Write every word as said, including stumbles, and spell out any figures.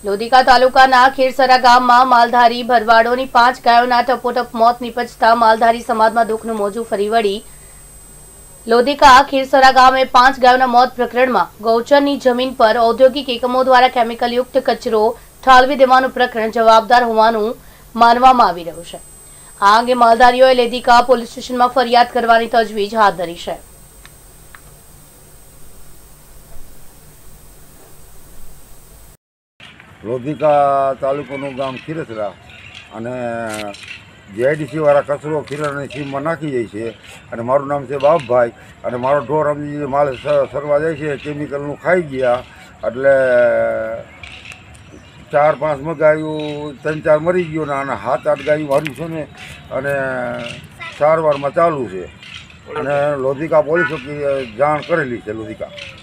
લોધિકા તાલુકાના ખીરસરા ગામમાં માલધારી ભરવાડોની પાંચ ગાયોના ટપોટપ મોત નીપજતા માલધારી સમાજમાં દુઃખનું મોજું ફરી વળી। લોધિકા ખીરસરા ગામે પાંચ ગાયોના મોત પ્રકરણમાં ગૌચરની જમીન પર ઔદ્યોગિક એકમો દ્વારા કેમિકલયુક્ત કચરો ઠાલવી દેવાનું પ્રકરણ જવાબદાર હોવાનું માનવામાં આવી રહ્યું છે। આ અંગે માલધારીઓએ લોધિકા પોલીસ સ્ટેશનમાં ફરિયાદ કરવાની તજવીજ હાથ ધરી છે। લોધિકા તાલુકાનું ગામ ખીરસરા અને જીઆઈડીસી વાળા કચરો ખીરસરાની સીમમાં નાખી જાય છે અને મારું નામ છે બાપભાઈ અને મારો ઢોર સમજી માલ સરવા જાય છે કેમિકલનું ખાઈ ગયા એટલે ચાર પાંચ ગાયું ત્રણ ચાર મરી ગયો ને અને સાત આઠ ગાયું માર્યું છે ને અને સારવારમાં ચાલુ છે અને લોધિકા પોલીસ જાણ કરેલી છે લોધિકા।